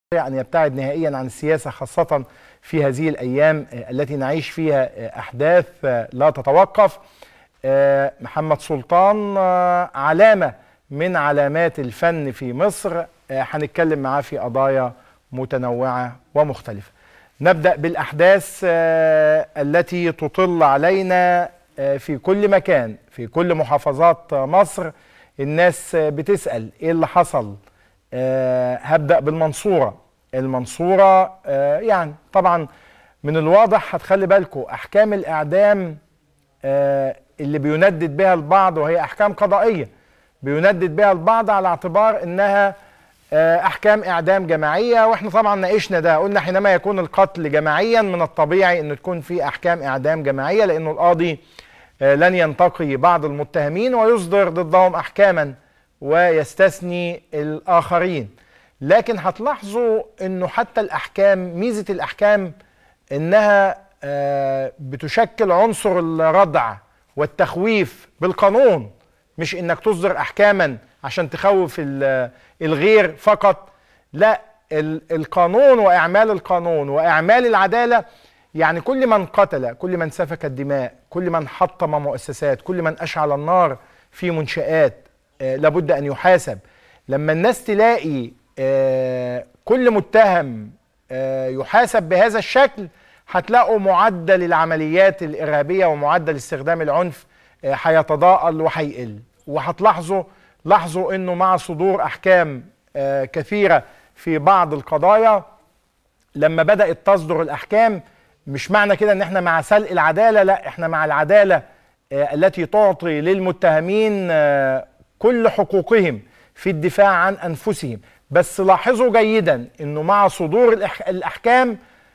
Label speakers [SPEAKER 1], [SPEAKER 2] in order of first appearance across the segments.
[SPEAKER 1] أن يبتعد نهائيا عن السياسة، خاصة في هذه الأيام التي نعيش فيها أحداث لا تتوقف. محمد سلطان علامة من علامات الفن في مصر، هنتكلم معاه في قضايا متنوعة ومختلفة. نبدأ بالأحداث التي تطل علينا في كل مكان، في كل محافظات مصر. الناس بتسأل إيه اللي حصل. هبدأ بالمنصورة. المنصورة يعني طبعا من الواضح، هتخلي بالكم أحكام الإعدام اللي بيندد بها البعض، وهي أحكام قضائية بيندد بها البعض على اعتبار إنها أحكام إعدام جماعية. وإحنا طبعا ناقشنا ده، قلنا حينما يكون القتل جماعيا من الطبيعي إن تكون في أحكام إعدام جماعية، لأنه القاضي لن ينتقي بعض المتهمين ويصدر ضدهم أحكاما ويستثني الآخرين. لكن هتلاحظوا انه حتى الأحكام، ميزة الأحكام انها بتشكل عنصر الردع والتخويف بالقانون، مش انك تصدر أحكاما عشان تخوف الغير فقط. لا، القانون وإعمال القانون وإعمال العدالة، يعني كل من قتل، كل من سفك الدماء، كل من حطم مؤسسات، كل من أشعل النار في منشآت لابد أن يحاسب. لما الناس تلاقي كل متهم يحاسب بهذا الشكل، هتلاقوا معدل العمليات الإرهابية ومعدل استخدام العنف هيتضاءل وهيقل. وهتلاحظوا انه مع صدور أحكام كثيرة في بعض القضايا، لما بدأت تصدر الأحكام، مش معنى كده ان احنا مع سلق العدالة، لا، احنا مع العدالة التي تعطي للمتهمين كل حقوقهم في الدفاع عن أنفسهم. بس لاحظوا جيدا انه مع صدور الأحكام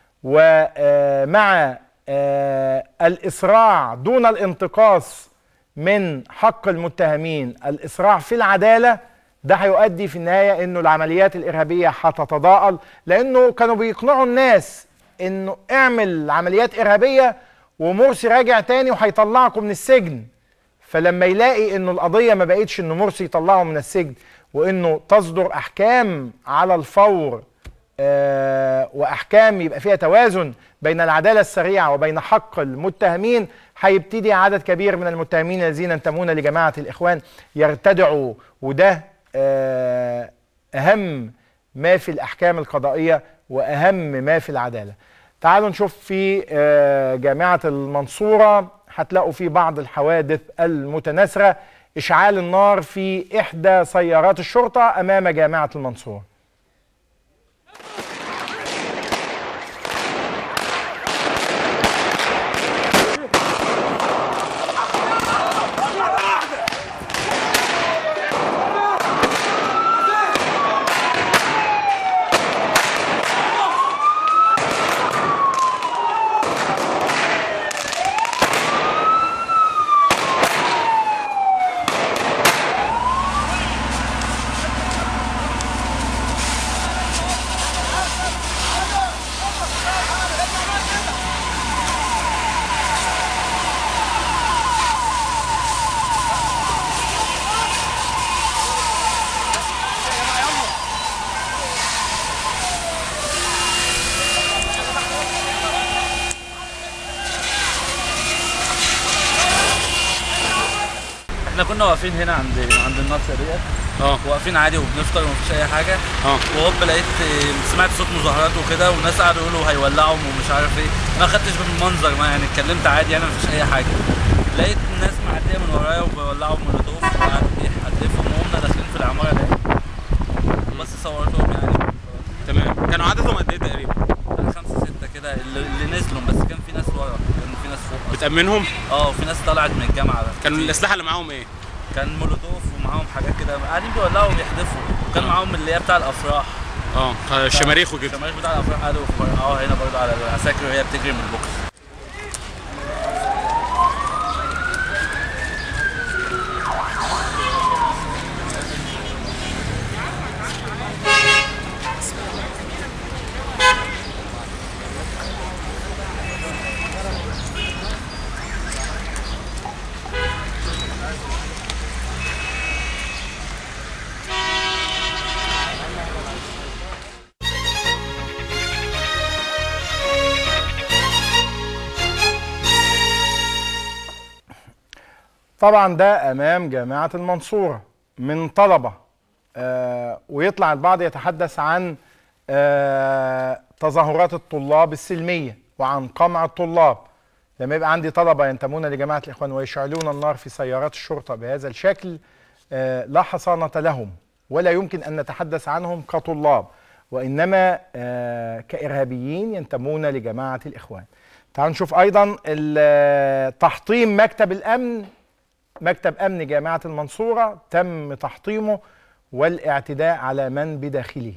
[SPEAKER 1] ومع الإسراع دون الانتقاص من حق المتهمين، الإسراع في العدالة، ده هيؤدي في النهاية انه العمليات الإرهابية هتتضاءل. لانه كانوا بيقنعوا الناس انه اعمل عمليات إرهابية ومرسي راجع تاني وهيطلعكم من السجن. فلما يلاقي انه القضية ما بقتش انه مرسي يطلعه من السجن، وانه تصدر احكام على الفور، واحكام يبقى فيها توازن بين العدالة السريعة وبين حق المتهمين، هيبتدي عدد كبير من المتهمين الذين ينتمون لجماعة الإخوان يرتدعوا. وده أهم ما في الأحكام القضائية وأهم ما في العدالة. تعالوا نشوف في جامعة المنصورة، هتلاقوا في بعض الحوادث المتناثرة. إشعال النار في إحدى سيارات الشرطة أمام جامعة المنصورة.
[SPEAKER 2] احنا كنا واقفين هنا عند الناصيه ديت، واقفين عادي وبنفطر ومفيش اي حاجه. وهوب لقيت، سمعت صوت مظاهرات وكده، والناس قعدوا يقولوا هيولعوا ومش عارف ايه. ما خدتش بالمنظر، ما يعني اتكلمت عادي، يعني مفيش اي حاجه. لقيت الناس معديه من ورايا وبيولعوا مولوتوف وقعدوا يحدفوا، وهم داخلين في العماره دي. بس صورتهم يعني.
[SPEAKER 3] تمام. كانوا عددهم قد ايه تقريبا؟
[SPEAKER 2] 5 6 كده اللي نزلوا، بس كان في ناس ورا، كان في ناس فوق.
[SPEAKER 3] بتأمنهم؟
[SPEAKER 2] وفي ناس طلعت من الجامعه.
[SPEAKER 3] كانوا الاسلحه اللي معاهم ايه؟
[SPEAKER 2] كان مولوتوف ومعاهم حاجات كده، قاعدين بيولعوا وبيحدفوا. وكان معاهم اللي هي بتاع الافراح،
[SPEAKER 3] الشماريخ وكده.
[SPEAKER 2] الشماريخ بتاع الافراح قعدوا يفرقعوها هنا برضه على العساكر وهي بتجري من البوكس.
[SPEAKER 1] طبعا ده امام جامعه المنصوره من طلبه، ويطلع البعض يتحدث عن تظاهرات الطلاب السلميه وعن قمع الطلاب. لما يبقى عندي طلبه ينتمون لجماعه الاخوان ويشعلون النار في سيارات الشرطه بهذا الشكل، لا حصانه لهم، ولا يمكن ان نتحدث عنهم كطلاب، وانما كارهابيين ينتمون لجماعه الاخوان. تعالوا نشوف ايضا تحطيم مكتب الامن، مكتب امن جامعه المنصوره تم تحطيمه والاعتداء على من بداخله.